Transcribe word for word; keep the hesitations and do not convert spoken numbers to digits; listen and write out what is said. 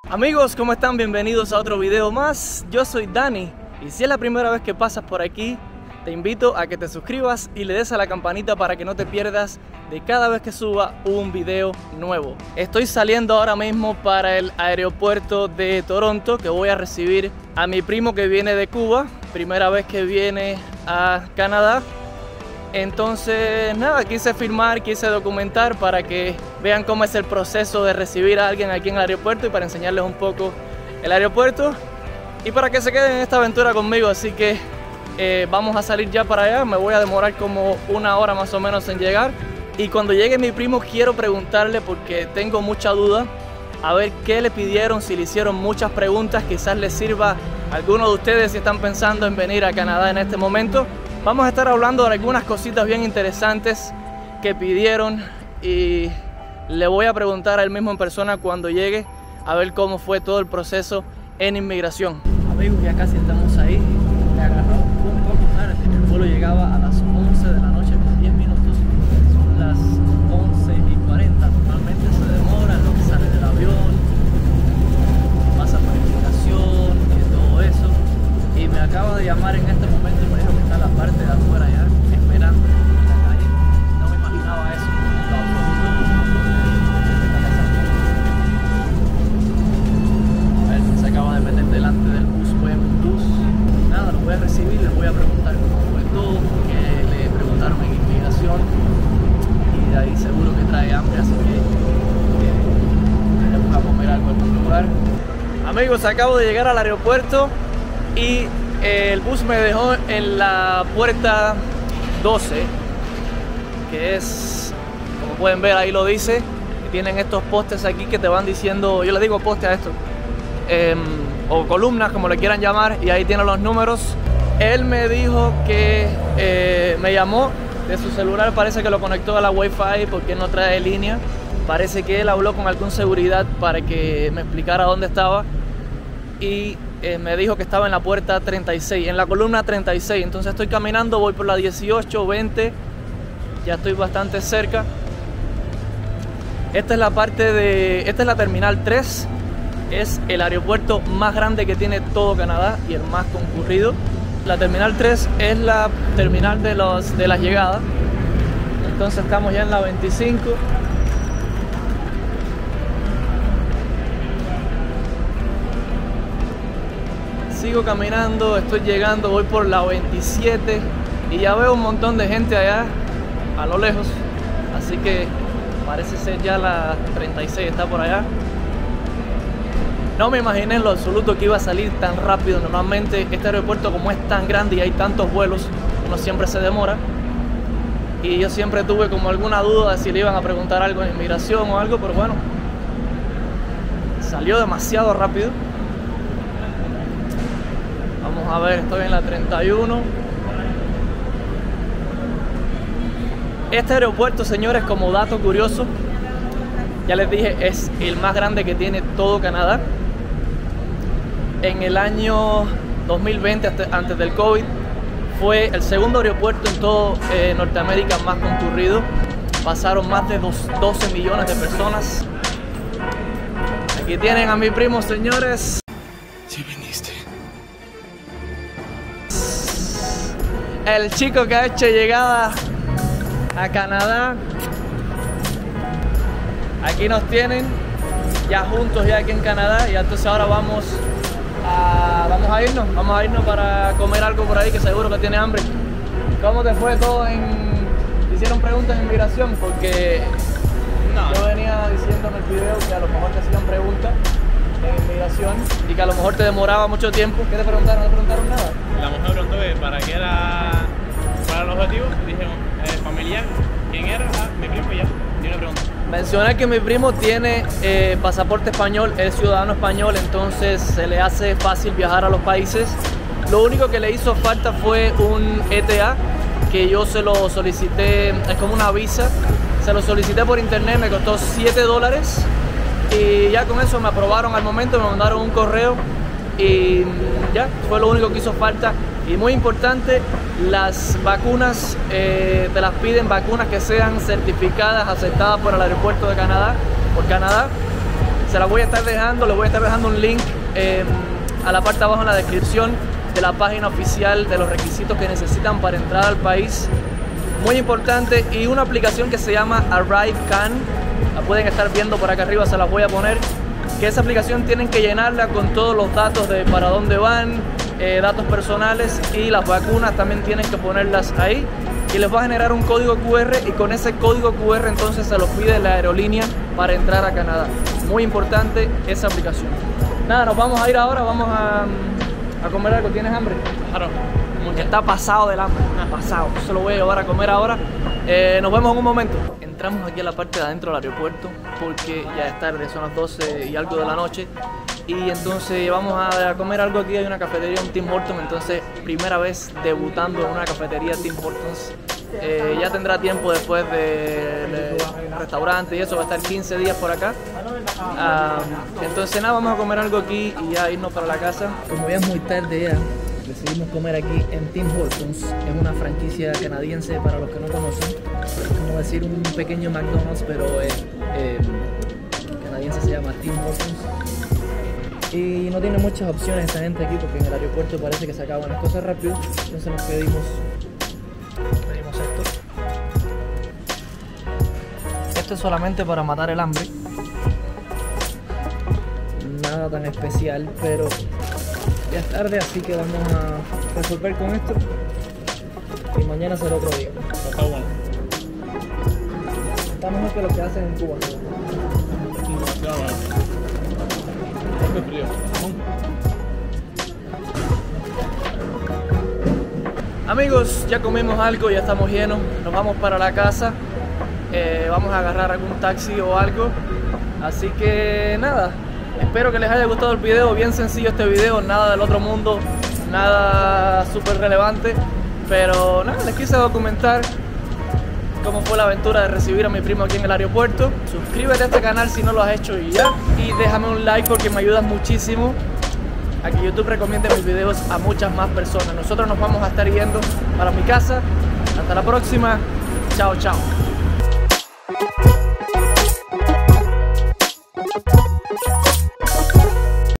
Amigos, ¿cómo están? Bienvenidos a otro video más. Yo soy Dani y si es la primera vez que pasas por aquí, te invito a que te suscribas y le des a la campanita para que no te pierdas de cada vez que suba un video nuevo. Estoy saliendo ahora mismo para el aeropuerto de Toronto, que voy a recibir a mi primo que viene de Cuba, primera vez que viene a Canadá. Entonces nada, quise filmar, quise documentar para que vean cómo es el proceso de recibir a alguien aquí en el aeropuerto y para enseñarles un poco el aeropuerto y para que se queden en esta aventura conmigo. Así que eh, vamos a salir ya para allá. Me voy a demorar como una hora más o menos en llegar, y cuando llegue mi primo quiero preguntarle, porque tengo mucha duda, a ver qué le pidieron, si le hicieron muchas preguntas. Quizás les sirva a algunos de ustedes si están pensando en venir a Canadá en este momento. Vamos a estar hablando de algunas cositas bien interesantes que pidieron y le voy a preguntar a él mismo en persona cuando llegue a ver cómo fue todo el proceso en inmigración. Amigos, ya casi estamos ahí. Me agarró un poco tarde. El vuelo llegaba a las once de la noche con diez minutos. Son las once y cuarenta. Normalmente se demora lo que sale del avión, pasa por inmigración y todo eso. Y me acaba de llamar en este momento y me dijo que está en la parte de afuera ya, esperando en la calle. No me imaginaba eso, lo absoluto. A ver, se acaba de meter delante del bus, fue un bus. Nada, lo voy a recibir, les voy a preguntar cómo fue todo, que le preguntaron en inmigración. Y de ahí seguro que trae hambre, así que iremos a comer algo en algún lugar. Amigos, acabo de llegar al aeropuerto y el bus me dejó en la puerta doce, que es, como pueden ver ahí lo dice, y tienen estos postes aquí que te van diciendo, yo le digo poste a esto, eh, o columnas, como le quieran llamar, y ahí tienen los números. Él me dijo que eh, me llamó de su celular, parece que lo conectó a la Wi-Fi porque no trae línea. Parece que él habló con algún seguridad para que me explicara dónde estaba y Eh, me dijo que estaba en la puerta treinta y seis, en la columna treinta y seis. Entonces estoy caminando, voy por la dieciocho, veinte, ya estoy bastante cerca. Esta es la parte de, esta es la terminal tres, es el aeropuerto más grande que tiene todo Canadá y el más concurrido. La terminal tres es la terminal de, los, de las llegadas. Entonces estamos ya en la veinticinco. Sigo caminando, estoy llegando, voy por la veintisiete y ya veo un montón de gente allá a lo lejos, así que parece ser ya la treinta y seis, está por allá. No me imaginé en lo absoluto que iba a salir tan rápido. Normalmente este aeropuerto, como es tan grande y hay tantos vuelos, uno siempre se demora, y yo siempre tuve como alguna duda de si le iban a preguntar algo en inmigración o algo, pero bueno, salió demasiado rápido. Vamos a ver, estoy en la treinta y uno. Este aeropuerto, señores, como dato curioso, ya les dije, es el más grande que tiene todo Canadá. En el año dos mil veinte, antes del COVID, fue el segundo aeropuerto en todo eh, Norteamérica más concurrido. Pasaron más de doce millones de personas. Aquí tienen a mi primo, señores. Sí viniste. El chico que ha hecho llegada a Canadá. Aquí nos tienen ya juntos, ya aquí en Canadá. Y entonces ahora vamos a, vamos a irnos, vamos a irnos para comer algo por ahí, que seguro que tiene hambre. ¿Cómo te fue todo en... hicieron preguntas en inmigración? Porque no. Yo venía diciendo en el video que a lo mejor te hacían preguntas en inmigración y que a lo mejor te demoraba mucho tiempo. ¿Qué te preguntaron? ¿No te preguntaron nada? La mujer preguntó que para qué era, cuál era el objetivo. Dije, eh, familiar, quién era, ah, mi primo, y ya, y una pregunta. Mencioné que mi primo tiene eh, pasaporte español, es ciudadano español, entonces se le hace fácil viajar a los países. Lo único que le hizo falta fue un E T A, que yo se lo solicité, es como una visa, se lo solicité por internet, me costó siete dólares. Y ya con eso me aprobaron al momento, me mandaron un correo y ya, fue lo único que hizo falta. Y muy importante, las vacunas, eh, te las piden vacunas que sean certificadas, aceptadas por el aeropuerto de Canadá, por Canadá. Se las voy a estar dejando, les voy a estar dejando un link eh, a la parte de abajo en la descripción de la página oficial de los requisitos que necesitan para entrar al país. Muy importante, y una aplicación que se llama ArriveCan, la pueden estar viendo por acá arriba, se las voy a poner, que esa aplicación tienen que llenarla con todos los datos de para dónde van, eh, datos personales, y las vacunas también tienen que ponerlas ahí, y les va a generar un código cu erre, y con ese código cu erre entonces se los pide la aerolínea para entrar a Canadá. Muy importante esa aplicación. Nada, nos vamos a ir ahora, vamos a, a comer algo. ¿Tienes hambre? Claro. Que está pasado del hambre, pasado. Se lo voy a llevar a comer ahora. Eh, nos vemos en un momento. Entramos aquí a la parte de adentro del aeropuerto porque ya es tarde, son las doce y algo de la noche. Y entonces vamos a, a comer algo aquí. Hay una cafetería, un Tim Hortons. Entonces, primera vez debutando en una cafetería Tim Hortons. Eh, ya tendrá tiempo después del de restaurante y eso. Va a estar quince días por acá. Um, entonces, nada, vamos a comer algo aquí y ya irnos para la casa. Como ya es muy tarde ya, decidimos comer aquí en Tim Hortons. Es una franquicia canadiense para los que no conocen. Es como decir un pequeño McDonald's, pero eh, eh, canadiense, se llama Tim Hortons. Y no tiene muchas opciones esta gente aquí porque en el aeropuerto parece que se acaban las cosas rápido. Entonces nos pedimos, pedimos esto. Esto es solamente para matar el hambre. Nada tan especial, pero ya es tarde, así que vamos a resolver con esto y mañana será otro día. Está bueno. Está mejor que lo que hacen en Cuba, ¿no? Está bueno. Está frío. Amigos, ya comimos algo, ya estamos llenos, nos vamos para la casa. Eh, vamos a agarrar algún taxi o algo, así que nada. Espero que les haya gustado el video, bien sencillo este video, nada del otro mundo, nada súper relevante, pero nada, les quise documentar cómo fue la aventura de recibir a mi primo aquí en el aeropuerto. Suscríbete a este canal si no lo has hecho y ya, y déjame un like porque me ayudas muchísimo a que YouTube recomiende mis videos a muchas más personas. Nosotros nos vamos a estar yendo para mi casa, hasta la próxima, chao chao.